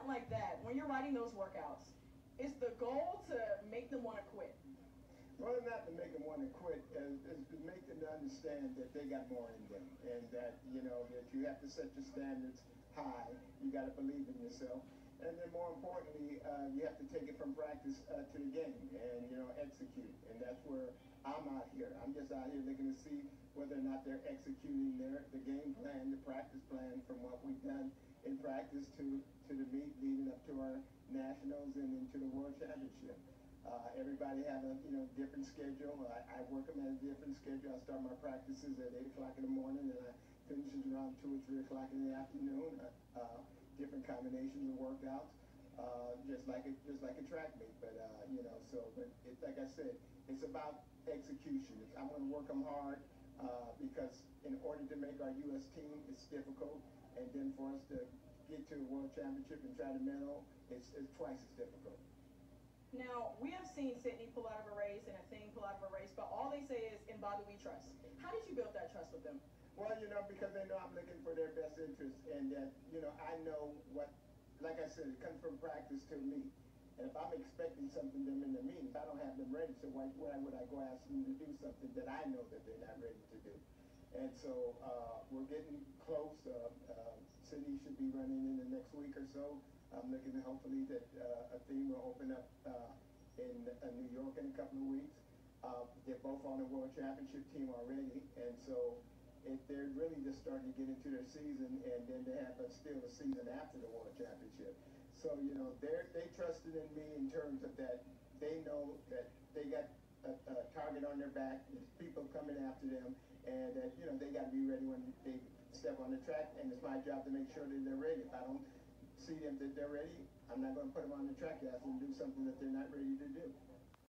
talent like that, when you're writing those workouts, is the goal to make them want to quit? Well, not to make them want to quit, is to make them understand that they got more in them, and that, you know, that you have to set your standards high. You got to believe in yourself. And then more importantly, you have to take it from practice to the game and, you know, execute. And that's where I'm out here. I'm just out here looking to see whether or not they're executing the game plan, the practice plan from what we've done in practice to the meet leading up to our nationals and into the world championship. Everybody have a, you know, different schedule. I work them at a different schedule. I start my practices at 8 o'clock in the morning and I finish around 2 or 3 o'clock in the afternoon. Different combinations of workouts, just like a track meet. But you know, so but it, like I said, it's about execution. I'm going to work them hard because in order to make our U.S. team, it's difficult, and then for us to get to the World Championship and try to medal, it's twice as difficult. Now, we have seen Sydney pull out of a race and Athene pull out of a race, but all they say is, in Bobby we trust. How did you build that trust with them? Well, you know, because they know I'm looking for their best interest, and that, you know, I know what, like I said, it comes from practice to me. And if I'm expecting something from them in the meet, if I don't have them ready, so why would I go ask them to do something that I know that they're not ready to do? And so we're getting close. Sydney should be running in the next week or so. I'm looking at hopefully that Athene will open up in New York in a couple of weeks. They're both on the World Championship team already, and so they're really just starting to get into their season, and then they have still a season after the World Championship. So, you know, they trusted in me in terms of that they know that they got a target on their back, there's people coming after them, and that, you know, they got to be ready when they step on the track, and it's my job to make sure that they're ready. If I don't see them that they're ready, I'm not going to put them on the track and ask them to do something that they're not ready